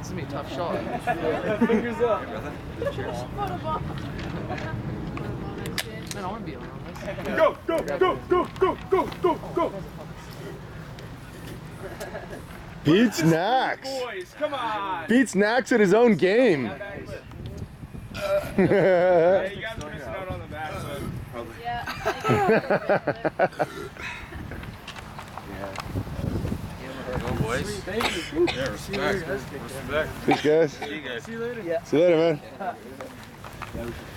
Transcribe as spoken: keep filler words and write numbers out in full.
This is gonna be a tough shot. Fingers up. Hey, brother. Cheers. Man, I want to be on this. Go, go, go, go, go, go, go, go. Beats Nax. Boys, come on. Beats Nax at his own game. Yeah, you guys are missing out on the back flip. Yeah. Go, boys. Thank you. Yeah, respect. Respect. Thanks, guys. See you guys. See you later. See you later, man.